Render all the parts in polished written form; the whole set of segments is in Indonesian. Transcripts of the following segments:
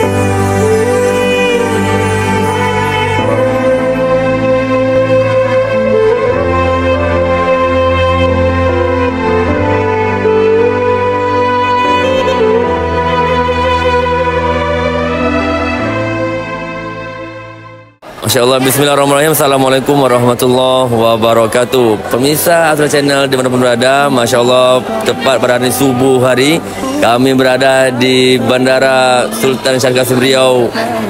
Masya Allah, bismillahirrahmanirrahim. Assalamualaikum warahmatullahi wabarakatuh. Pemirsa Azra Channel dimanapun berada, Masya Allah, tepat pada hari subuh hari kami berada di Bandara Sultan Syarif Qasim Riau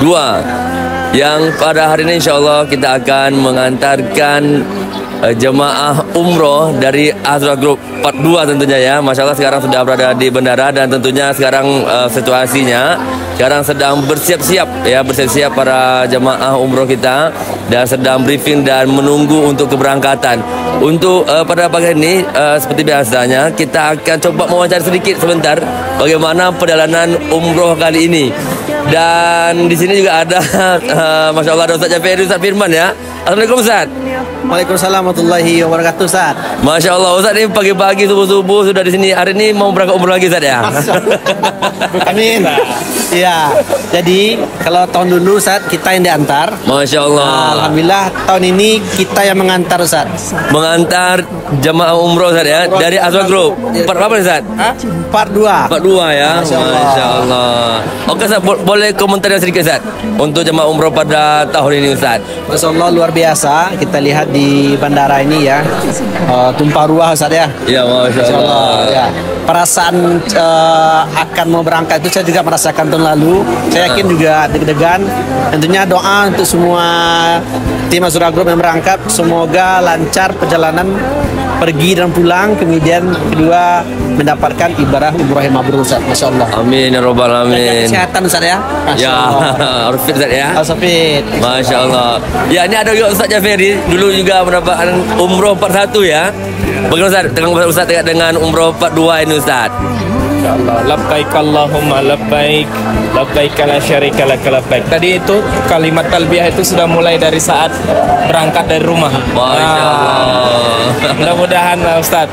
2, yang pada hari ini Insya Allah kita akan mengantarkan jemaah umroh dari Azra Group Part 2 tentunya ya. Masya Allah, sekarang sudah berada di bandara dan tentunya sekarang situasinya sekarang sedang bersiap-siap ya, bersiap-siap para jemaah umroh kita dan sedang briefing dan menunggu untuk keberangkatan. Untuk pada pagi ini seperti biasanya kita akan coba mewawancara sedikit sebentar bagaimana perjalanan umroh kali ini. Dan di sini juga ada Masya Allah, ada Ustaz Jaferi, Ustaz Firman ya. Assalamualaikum Ustaz. Waalaikumsalam warahmatullahi wabarakatuh Ustaz. Masya Allah Ustaz, ini pagi-pagi subuh-subuh sudah di sini. Hari ini mau berangkat umroh lagi Ustaz ya? Amin. Iya. Jadi kalau tahun dulu Ustaz kita yang diantar. Masya Allah. Alhamdulillah tahun ini kita yang mengantar Ustaz. Mengantar jemaah umroh Ustaz ya, dari Azra Group. Part berapa nih Ustaz? Part 2. Part 2 ya. Masya Allah. Oke Ustaz, boleh komentar sedikit Ustaz untuk jemaah umroh pada tahun ini Ustaz? Masya Allah, luar biasa. Kita lihat di bandara ini ya, tumpah ruah Ustaz ya. Ya, Masya Allah. Ya. Perasaan akan mau berangkat itu saya juga merasakan tahun lalu. Saya yakin juga deg-degan. Tentunya doa untuk semua tim Azra Group yang berangkat, semoga lancar perjalanan pergi dan pulang, kemudian kedua mendapatkan ibadah umroh yang mabrur Ustaz. Masya Allah. Amin ya Rabbal Alamin. Kesehatan Ustaz ya. Ya, harus fit Ustaz ya. Harus fit. Masya Allah. Ya, ini ada juga Ustaz Jaferi, dulu juga mendapatkan umroh part 1 ya. Bagaimana Ustaz dengan Ustaz dengan umroh part 2 ini Ustaz? InsyaAllah. Labbaik Allahumma labbaik, labbaik la syarika lak labbaik. Tadi itu kalimat talbiyah itu sudah mulai dari saat berangkat dari rumah. Masya Allah. Mudah-mudahan Ustaz,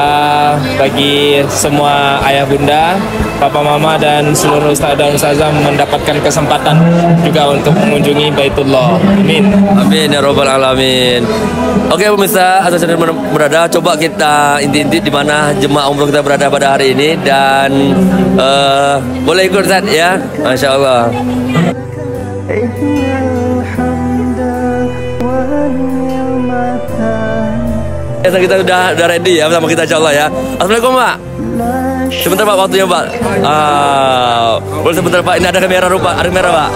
bagi semua ayah bunda, papa mama dan seluruh ustaz dan ustazah mendapatkan kesempatan juga untuk mengunjungi Baitullah. Amin. Amin ya Rabbal Alamin. Oke pemirsa, Azra Channel berada, coba kita inti-inti di mana jemaah umroh kita berada pada hari ini dan boleh ikut Ustaz ya. Masya Allah. Ya, kita sudah ready ya bersama kita Insya Allah ya. Assalamualaikum Pak. Sebentar Pak waktunya Pak. Boleh sebentar Pak, ini ada kamera rupa, ada kamera Pak.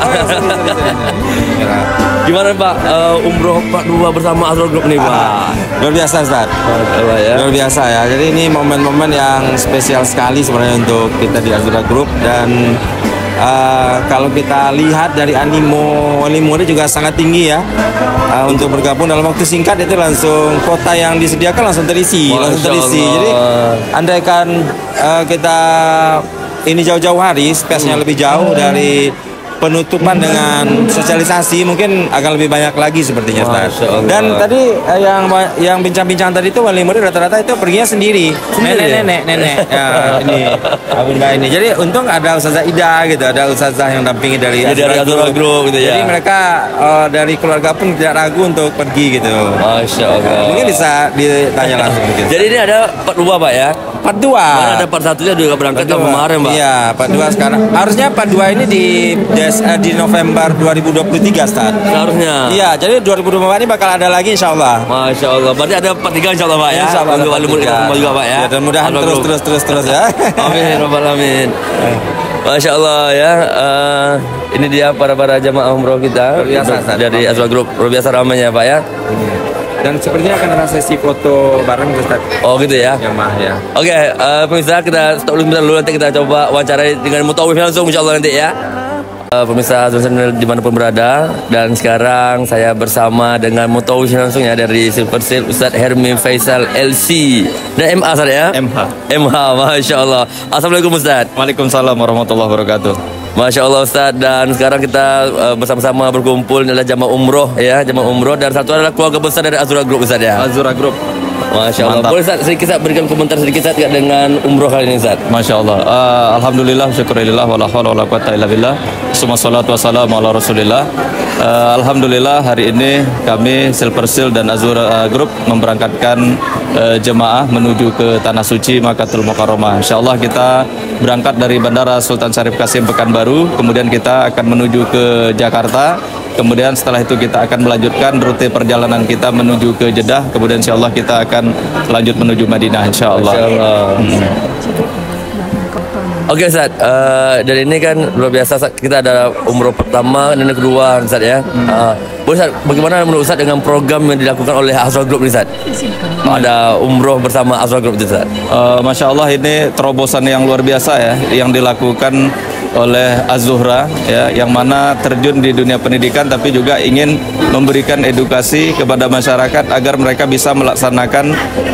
Gimana Pak umroh Part 2 bersama Azra Group nih Pak? Luar biasa Ustaz. Ya. Luar biasa ya. Jadi ini momen-momen yang spesial sekali sebenarnya untuk kita di Azra Group. Dan kalau kita lihat dari animo ini juga sangat tinggi ya. Untuk bergabung dalam waktu singkat itu langsung kota yang disediakan langsung terisi. Jadi andaikan kita ini jauh-jauh hari, space-nya lebih jauh dari penutupan dengan sosialisasi, mungkin akan lebih banyak lagi sepertinya Ustaz. Dan tadi yang bincang-bincang tadi itu wali murid rata-rata itu perginya sendiri. Nenek ya, ini abunda ini. Jadi untung ada Ustazah Ida gitu, ada Ustazah yang dampingi dari Azra Group gitu ya. Jadi mereka dari keluarga pun tidak ragu untuk pergi gitu. Masya Allah. Mungkin bisa ditanya langsung mungkin. Jadi ini ada Part 2 Pak ya? Part 2. Mana ada Part 1-nya juga berangkat tahun kemarin Pak? Iya, Part 2 sekarang. Harusnya Part 2 ini di November 2023 Ustaz. Seharusnya. Iya, jadi 2024 ini bakal ada lagi Insya Allah. Masya Allah. Berarti ada Part 3 Insya Allah Pak ya? Insya Allah. Untuk wali murid kita semua juga Pak ya? Ya, dan mudahan terus ya. Amin Rabbal Alamin. Masya Allah ya. Ini dia para jamaah umroh kita dari Azra Group. Luar biasa ramainya Pak ya. Dan sepertinya akan ada sesi foto bareng Ustaz. Oh gitu ya. Ya. Oke, pemirsa kita stop dulu, nanti kita coba wawancarai dengan mutawif langsung Insya Allah nanti ya. Pemirsa Azra Channel dimanapun berada, dan sekarang saya bersama dengan mutawif langsung ya dari Silver Seal Ustaz Hermi Faisal LC dan MA Ustaz ya. MH, Masya Allah. Assalamualaikum Ustaz. Waalaikumsalam warahmatullahi wabarakatuh. Masya Allah Ustaz, dan sekarang kita bersama-sama berkumpul adalah jamaah umroh ya, jamaah umroh, dan satu adalah keluarga besar dari Azra Group Ustaz ya. Azra Group. Masya Allah. Mantap. Boleh Ustaz sedikit Ustaz berikan komentar sedikit Ustaz dengan umroh kali ini Ustaz? Masya Allah. Alhamdulillah, syukurillah, wala hawla wala quwata illa billah. Summa salatu wassalamu ala rasulillah. Alhamdulillah hari ini kami Silver Seal dan Azura Group memberangkatkan jemaah menuju ke Tanah Suci Makkahul Mukarramah. Insyaallah kita berangkat dari Bandara Sultan Syarif Kasim Pekanbaru, kemudian kita akan menuju ke Jakarta. Kemudian setelah itu kita akan melanjutkan rute perjalanan kita menuju ke Jeddah. Kemudian insyaallah kita akan lanjut menuju Madinah insyaallah. Oke Ustaz, dari ini kan luar biasa Ustaz, kita ada umroh pertama dan yang kedua Ustaz ya. Boleh Ustaz, bagaimana menurut Ustaz dengan program yang dilakukan oleh Azra Group ini Ustaz? Ada umroh bersama Azra Group itu Ustaz. Masya Allah, ini terobosan yang luar biasa ya yang dilakukan oleh Az-Zuhra ya, yang mana terjun di dunia pendidikan tapi juga ingin memberikan edukasi kepada masyarakat agar mereka bisa melaksanakan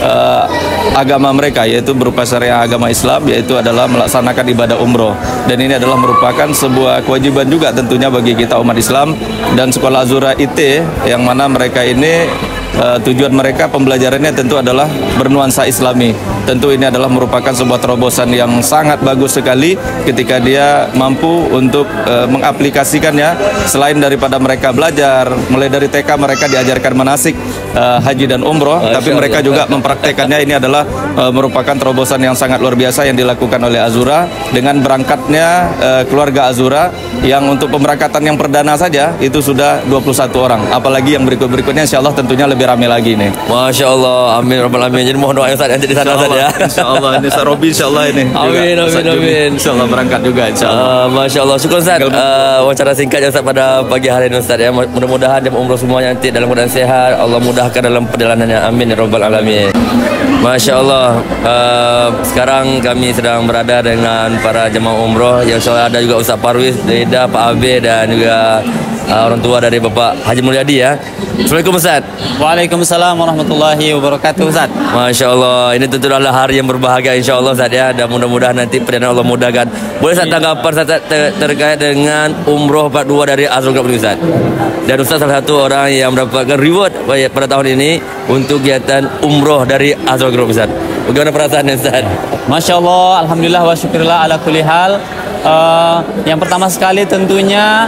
agama mereka, yaitu berupa syariah agama Islam, yaitu adalah melaksanakan ibadah umroh. Dan ini adalah merupakan sebuah kewajiban juga tentunya bagi kita umat Islam. Dan sekolah Az-Zuhra IT yang mana mereka ini tujuan mereka pembelajarannya tentu adalah bernuansa Islami. Tentu ini adalah merupakan sebuah terobosan yang sangat bagus sekali ketika dia mampu untuk mengaplikasikannya. Selain daripada mereka belajar, mulai dari TK mereka diajarkan manasik haji dan umroh, tapi mereka juga mempraktekannya. Ini adalah merupakan terobosan yang sangat luar biasa yang dilakukan oleh Azura dengan berangkatnya keluarga Azura yang untuk pemberangkatan yang perdana saja itu sudah 21 orang. Apalagi yang berikut-berikutnya insya Allah tentunya lebih ramai lagi nih. Masya Allah, amin rabbal alamin. Jadi mohon doa Ustaz yang di sana Ustaz ya. Insya Allah ini Sarobi insya Allah ini. Amin, amin. Insya Allah berangkat juga insya Allah. Masya Allah, syukur Ustaz. Wawancara singkatnya Ustaz pada pagi hari ini Ustaz ya. Mudah-mudahan jemaah umroh semuanya nanti dalam keadaan sehat. Allah mudahkan dalam perjalanannya. Amin ya rabbal alamin. Masya Allah. Sekarang kami sedang berada dengan para jemaah umroh. Yang insya Allah ada juga Ustaz Parwiz, Deda, Pak Abe dan juga orang tua dari Bapak Haji Mulyadi ya. Assalamualaikum Ustaz. Waalaikumsalam warahmatullahi wabarakatuh Ustaz. Masya Allah, ini tentu adalah hari yang berbahagia insya Allah Ustaz ya. Dan mudah-mudahan nanti perjalanan Allah mudahkan. Boleh Ustaz tanggapan Ustaz terkait dengan umroh part 2 dari Azra Group ini Ustaz? Dan Ustaz salah satu orang yang mendapatkan reward pada tahun ini untuk kegiatan umroh dari Azra Group Ustaz. Bagaimana perasaannya Ustaz? Masya Allah, alhamdulillah wa syukurillah ala kulli hal. Yang pertama sekali tentunya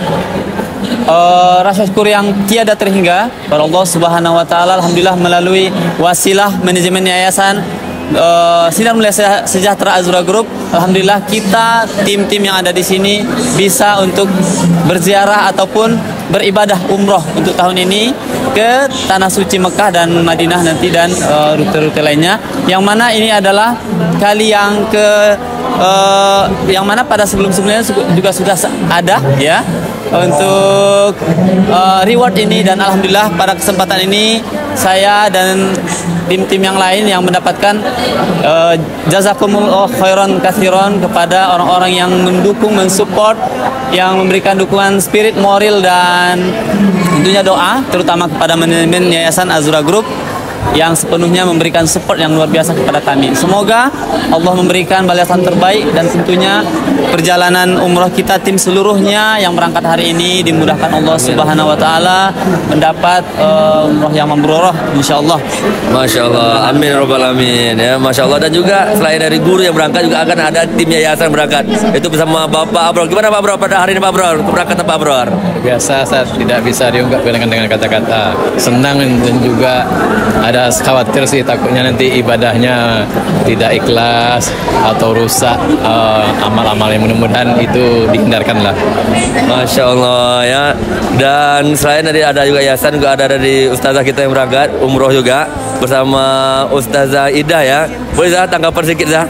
rasa syukur yang tiada terhingga kepada Allah Subhanahu wa taala. Alhamdulillah melalui wasilah manajemen yayasan Sinar Mulia Sejahtera Azra Group, alhamdulillah kita tim-tim yang ada di sini bisa untuk berziarah ataupun beribadah umroh untuk tahun ini ke Tanah Suci Mekah dan Madinah nanti dan rute-rute lainnya, yang mana ini adalah kali yang yang mana pada sebelum-sebelumnya juga sudah ada ya untuk reward ini. Dan alhamdulillah pada kesempatan ini saya dan tim-tim yang lain yang mendapatkan jazakumullah khairan katsiran kepada orang-orang yang mendukung, mensupport, yang memberikan dukungan spirit, moral dan tentunya doa, terutama kepada manajemen Yayasan Azra Group yang sepenuhnya memberikan support yang luar biasa kepada kami. Semoga Allah memberikan balasan terbaik dan tentunya perjalanan umroh kita tim seluruhnya yang berangkat hari ini dimudahkan Allah Subhanahu wa taala mendapat umroh yang mabrurah insyaallah. Masya Allah, amin rabbal alamin ya. Masya Allah. Dan juga selain dari guru yang berangkat juga akan ada tim yayasan berangkat. Itu bersama Bapak Abror. Gimana Pak Abror pada hari ini Pak Abror? Keberangkatan Pak Abror? Biasa, saya tidak bisa diungkapkan dengan kata-kata. Senang dan juga ada khawatir sih, takutnya nanti ibadahnya tidak ikhlas atau rusak amal-amal yang mudah-mudahan itu dihindarkan lah. Masya Allah ya. Dan selain tadi ada juga yayasan, juga ada dari ustazah kita yang berangkat umroh juga bersama Ustazah Ida ya. Boleh Zah tanggapan sedikit Zah?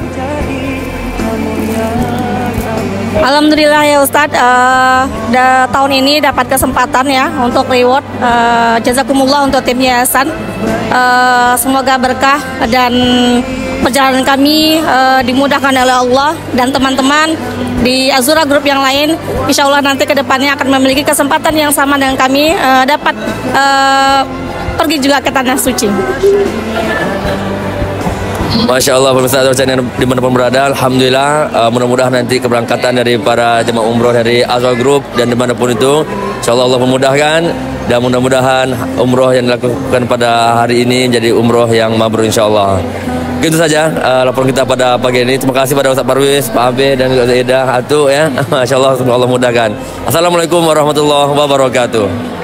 Alhamdulillah ya Ustadz, tahun ini dapat kesempatan ya untuk reward. Jazakumullah untuk tim yayasan. Semoga berkah dan perjalanan kami dimudahkan oleh Allah, dan teman-teman di Azura Group yang lain insya Allah nanti kedepannya akan memiliki kesempatan yang sama dengan kami, dapat pergi juga ke Tanah Suci. Masya Allah pemirsa Azhar Channel dimanapun berada, alhamdulillah mudah-mudahan nanti keberangkatan dari para jemaah umroh dari Azhar Group dan dimanapun itu, insya Allah memudahkan dan mudah-mudahan umroh yang dilakukan pada hari ini jadi umroh yang mabrur insya Allah. Itu saja laporan kita pada pagi ini. Terima kasih pada Ustaz Parwis, Pak Abe dan juga Ustaz Ida Atu ya. Masya Allah, semoga Allah mudahkan. Assalamualaikum warahmatullahi wabarakatuh.